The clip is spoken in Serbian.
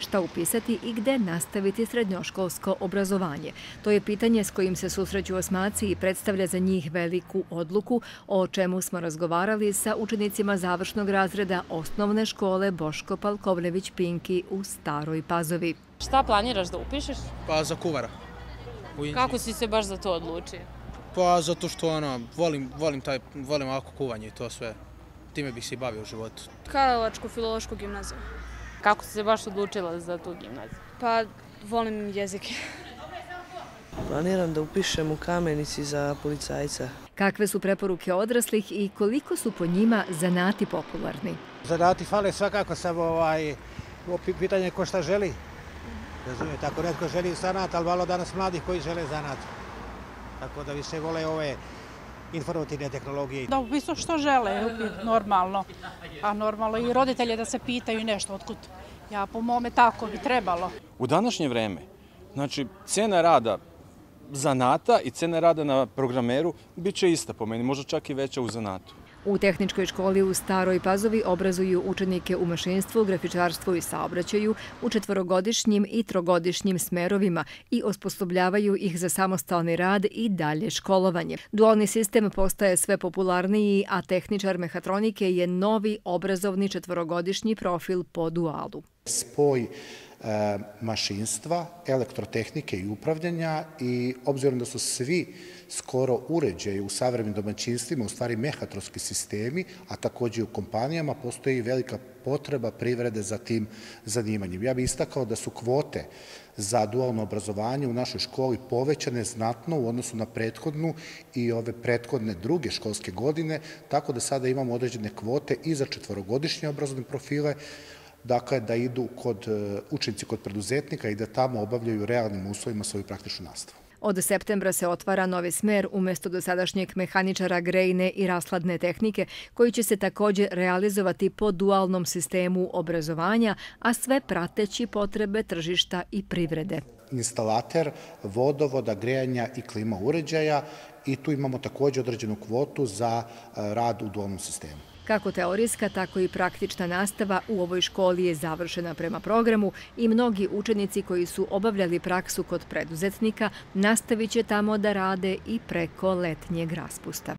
šta upisati i gde nastaviti srednjoškolsko obrazovanje. To je pitanje s kojim se susreću osmaci i predstavlja za njih veliku odluku, o čemu smo razgovarali sa učenicima završnog razreda osnovne škole Boško Palkovljević-Pinki u Staroj Pazovi. Šta planiraš da upišeš? Pa za kuvara. Kako si se baš za to odlučio? Pa zato što volim ovako kuvanje i to sve. Time bih se i bavio u životu. Karlovačku filološku gimnaziju. Kako si se baš odlučila za tu gimnaziju? Pa volim jezike. Planiram da upišem u Kamenici za policajca. Kakve su preporuke odraslih i koliko su po njima zanati popularni? Zanati fale svakako, samo pitanje ko šta želi. Razumijete, ako netko želi zanat, ali malo danas mladih koji žele zanat. Tako da više vole ove informativne tehnologije. Da upisu što žele, normalno. A normalno i roditelje da se pitaju nešto otkud. Ja po mome tako bi trebalo. U današnje vreme, znači cena rada zanata i cena rada na programeru bit će ista po meni, možda čak i veća u zanatu. U tehničkoj školi u Staroj Pazovi obrazuju učenike u mašinstvu, grafičarstvu i saobraćaju u 4-godišnjim i 3-godišnjim smerovima i osposobljavaju ih za samostalni rad i dalje školovanje. Dualni sistem postaje sve popularniji, a tehničar mehatronike je novi obrazovni 4-godišnji profil po dualu. Spoj mašinstva, elektrotehnike i upravljanja i obzirom da su svi skoro uređaji u savremenim domaćinstvima, u stvari mehatronski sistemi, a također i u kompanijama, postoji velika potreba privrede za tim zanimanjem. Ja bih istakao da su kvote za dualno obrazovanje u našoj školi povećane znatno u odnosu na prethodnu i ove prethodne druge školske godine, tako da sada imamo određene kvote i za 4-godišnje obrazovne profile, dakle da idu učenici kod preduzetnika i da tamo obavljaju u realnim uslovima svoju praktičnu nastavu. Od septembra se otvara novi smer umjesto dosadašnjeg mehaničara grejne i rasladne tehnike, koji će se također realizovati po dualnom sistemu obrazovanja, a sve prateći potrebe tržišta i privrede. Instalater vodovoda, grejanja i klima uređaja i tu imamo također određenu kvotu za rad u dualnom sistemu. Kako teorijska, tako i praktična nastava u ovoj školi je završena prema programu i mnogi učenici koji su obavljali praksu kod preduzetnika nastavit će tamo da rade i preko letnjeg raspusta.